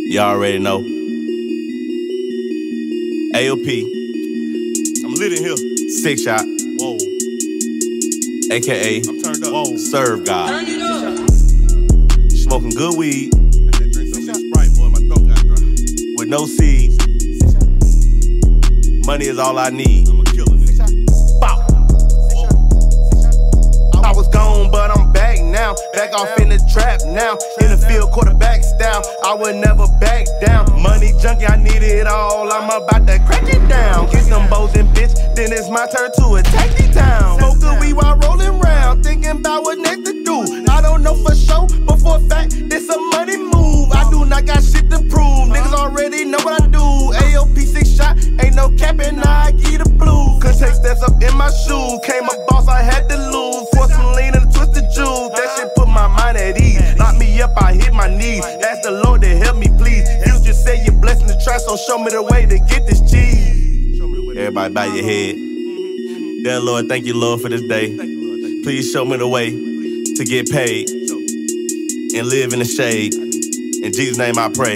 You already know. AOP. I'm lit in here. Six Shot. Whoa. AKA I'm turned up. Whoa. Serve God. Turn it up. Smoking good weed I said drink some of this Sprite, boy. My throat got dry. with no seeds. Money is all I need. I'm a killer, nigga. Bow. I was gone, but I'm back now. Back off in the trap now. In the field, quarterback style. I would never back down. Money junkie, I need it all. I'm about to crack it down. Get some bows and bitch, then it's my turn to attack the town. Smoke good weed while rolling round, thinking about what next to do. I don't know for sure, but for a fact, this a money move. I do not got shit to prove. Niggas already know what I do. AOP 6 Shot, ain't no capping, I give the blues. Couldn't take steps up in my shoes. Came a boss, I had to lose. Force some lean and twist the jewels. That shit put my mind at ease. Lock me up, I hit my knees. Ask the Lord to help me, please. You just say you're blessing the track, so show me the way to get this cheese. Everybody bow your head. Dear Lord, thank you, Lord, for this day. Please show me the way to get paid and live in the shade. In Jesus' name I pray,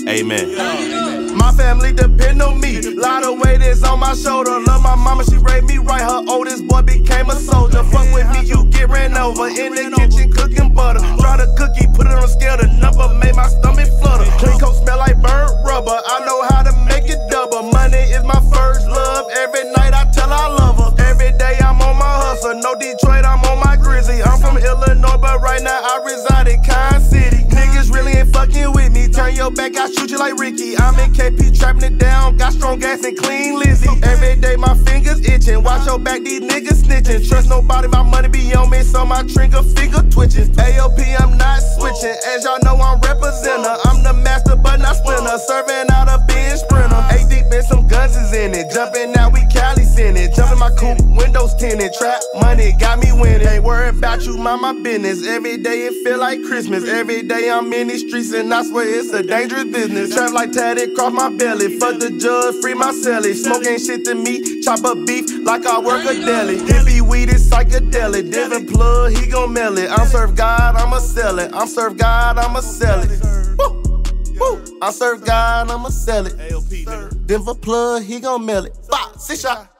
amen. My family depend on me. Lot of weight is on my shoulder. Love my mama, she raised me right. Her oldest boy became a soldier. Fuck with me, you get ran over. In the kitchen cooking butter. Try the cookie, put it on scale. The number made my stomach flutter. Clean coat smell like burnt rubber. I know how to make it double. Money is my first love. Every night I tell I love her. Every day I'm on my hustle. No Detroit, I'm on my Grizzly. I'm from Illinois, but right now I reside in Kansas City. Niggas really ain't fucking with me. Turn your back, I shoot you like Ricky. I'm in KP trapping it down. Got strong gas and clean Lizzy. Every day my fingers itching. Watch your back, these niggas snitching. Trust nobody, my money be on me, so my trigger finger twitching. AOP, I'm not switching. As y'all know, I'm representer. I'm the master, but not splinter. Serving out a bin sprinter. 8 deep and some guns is in it. Jumping out, we Cali send it. Jumping my coupe, windows tinted. Trap money got me winning. Ain't worried about you, mind my business. Every day it feel like Christmas. Every day I'm in these streets and I swear it's a dangerous business. Trap like tatted across my belly. Fuck the judge, free my celly. Smoke ain't shit to me. Chop up beef like I work a deli. Hippie weed is psychedelic. Different plug, he gon' mail it. I'm serve God, I'ma sell it. I'm serve God, I'ma sell it. Woo, woo. I serve God, I'ma sell it. AOP, nigga. Denver plug, he gon' mail it. 5, 6 shot.